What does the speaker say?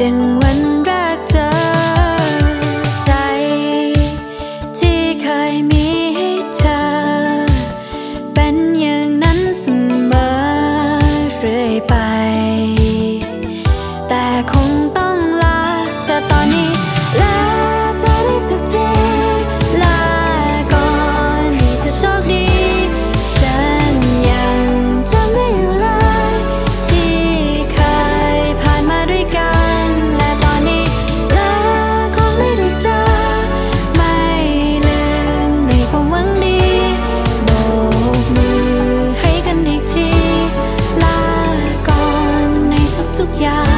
ดังวันแรกเจอใจที่เคยมีให้เธอเป็นอย่างนั้นเสมอเรื่อยไปแต่คงต้องลาเธอตอนนี้ลาเธอได้สักทีลาก่อนให้เธอโชคดีฉันยังจำได้อยู่เลยที่เคยผ่านมาด้วยกันและตอนนี้ลาคงไม่ได้เจอไม่ลืมในความหวังดีโบกมือให้กันอีกทีลาก่อนในทุกๆอย่าง